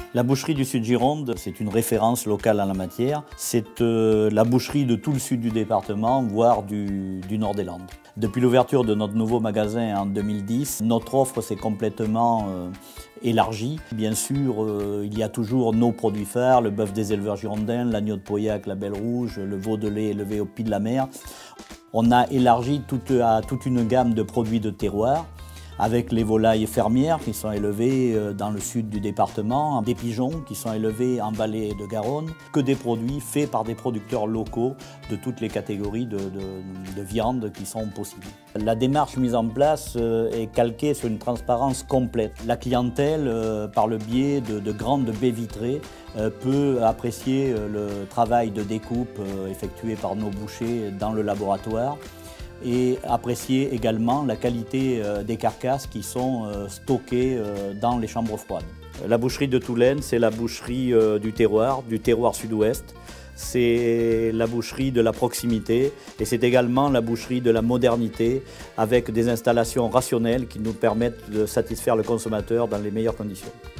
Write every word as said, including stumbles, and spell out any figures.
La boucherie du Sud-Gironde, c'est une référence locale en la matière. C'est euh, la boucherie de tout le sud du département, voire du, du nord des Landes. Depuis l'ouverture de notre nouveau magasin en deux mille dix, notre offre s'est complètement euh, élargie. Bien sûr, euh, il y a toujours nos produits phares, le bœuf des éleveurs girondins, l'agneau de Pauillac, la Belle Rouge, le veau de lait élevé au pied de la mer. On a élargi toute, à toute une gamme de produits de terroir, avec les volailles fermières qui sont élevées dans le sud du département, des pigeons qui sont élevés en vallée de Garonne, que des produits faits par des producteurs locaux de toutes les catégories de, de, de viande qui sont possibles. La démarche mise en place est calquée sur une transparence complète. La clientèle, par le biais de, de grandes baies vitrées, peut apprécier le travail de découpe effectué par nos bouchers dans le laboratoire, et apprécier également la qualité des carcasses qui sont stockées dans les chambres froides. La boucherie de Toulaine, c'est la boucherie du terroir, du terroir sud-ouest. C'est la boucherie de la proximité et c'est également la boucherie de la modernité avec des installations rationnelles qui nous permettent de satisfaire le consommateur dans les meilleures conditions.